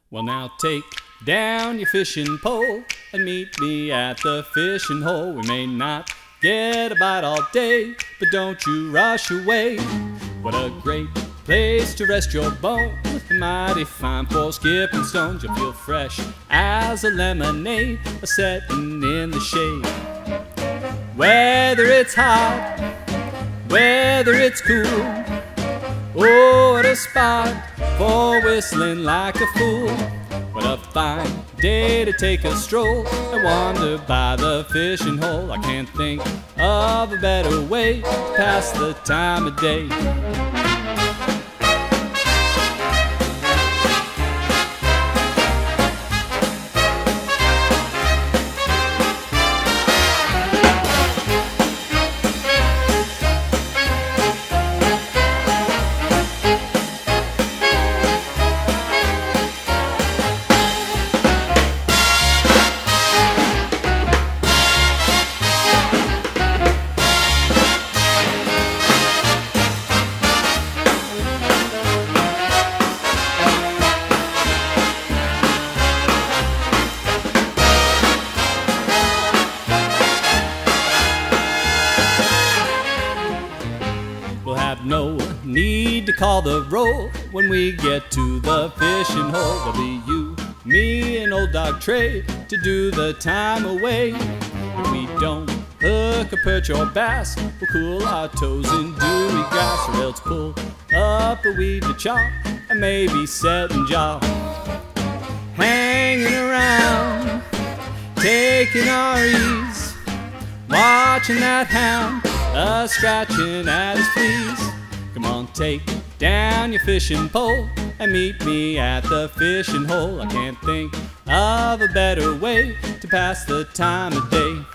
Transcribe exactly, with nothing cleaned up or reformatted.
Well, now take down your fishing pole and meet me at the fishing hole. We may not get a bite all day, but don't you rush away. What a great place to rest your bones, mighty fine for skipping stones. You'll feel fresh as a lemonade, a setting in the shade. Whether it's hot, whether it's cool, oh, what a spot for whistling like a fool. What a fine day to take a stroll and wander by the fishing hole. I can't think of a better way to pass the time of day. We'll have no need to call the roll when we get to the fishing hole. There'll be you, me, and old dog Trey to do the time away. If we don't hook a perch or bass, we'll cool our toes in dewy grass, or else pull up a weed to chop and maybe set and jaw. Hanging around, taking our ease, watching that hound a scratching at his fleas. Come on, take down your fishing pole and meet me at the fishing hole. I can't think of a better way to pass the time of day.